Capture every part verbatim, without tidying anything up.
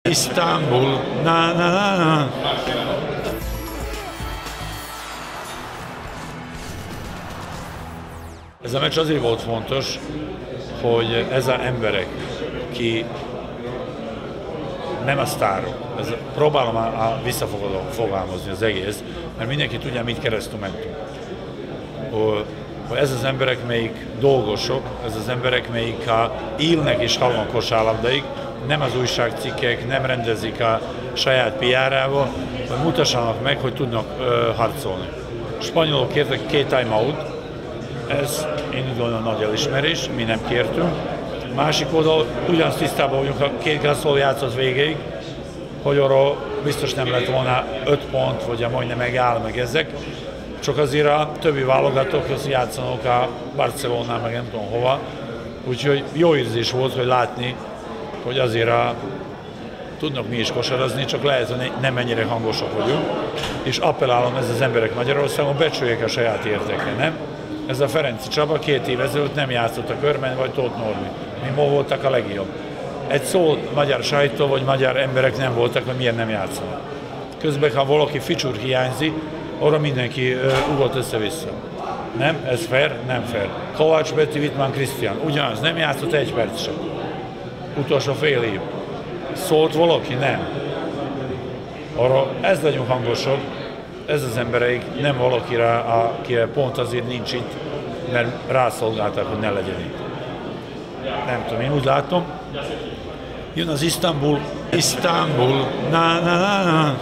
Isztambul, na na na na. Ez a meccs azért volt fontos, hogy ez az emberek, ki nem a sztárok, ez, próbálom a, a visszafogalmazni az egész, mert mindenki tudja, mit keresztül mentünk. Hogy ez az emberek, melyik dolgosok, ez az emberek, melyik élnek és halnak kosárlabdáig, nem az újságcikkek, nem rendezik a saját pé er-ával, hogy mutassanak meg, hogy tudnak ö, harcolni. A spanyolok kértek két time-out, ez én úgy gondolom nagy elismerés, mi nem kértünk. Másik oldal ugyanazt tisztában vagyunk, a két Gasol játszott végéig, hogy arról biztos nem lett volna öt pont, vagy a majdnem megáll meg ezek, csak azért a többi válogatókhoz játszanak a Barcelonán, meg nem tudom hova. Úgyhogy jó érzés volt, hogy látni, hogy azért a, tudnak mi is kosarazni, csak lehet, hogy nem ennyire hangosak vagyunk, és appellálom ez az emberek Magyarországon, becsüljék a saját értéke, nem? Ez a Ferenci Csaba két év ezelőtt nem játszott a Körben, vagy Tóth Norbi. Mi ma voltak a legjobb. Egy szó magyar sajtó, vagy magyar emberek nem voltak, hogy miért nem játszanak. Közben, ha valaki ficsúr hiányzik, arra mindenki uh, ugott össze-vissza. Nem? Ez fair? Nem fair. Kovács Beti, Wittmann Krisztián. Ugyanaz, nem játszott egy perc sem. Utolsó fél év. Szólt valaki? Nem. Arra ez legyünk hangosabb, ez az embereik, nem valakire, akire pont azért nincs itt, mert rászolgáltak, hogy ne legyen itt. Nem tudom, én úgy látom. Jön az Isztambul, Isztambul, na na na na.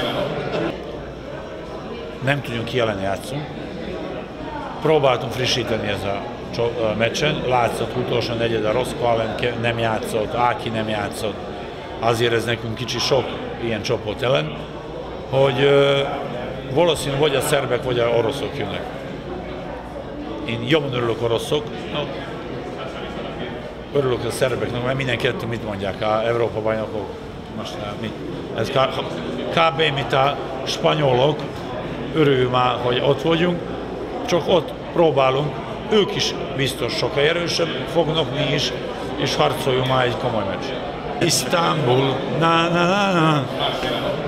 Nem tudjunk ki ellen játszunk. Próbáltunk frissíteni ez a meccsen, látszott utolsó negyed, a Roszko ellen nem játszott, Áki nem játszott, azért ez nekünk kicsi sok ilyen csoport ellen, hogy ö, valószínű vagy a szerbek, vagy a oroszok jönnek. Én jobban örülök oroszok, no, örülök a szerbeknek, mert mindenki ettől mit mondják, a Európa bajnokok, most mit, ez kb. Mint a spanyolok, örüljünk már, hogy ott vagyunk, csak ott próbálunk, ők is biztos sokkal erősebb fognak, mi is, és harcoljunk már egy komoly meccs. Isztambul, na na na na.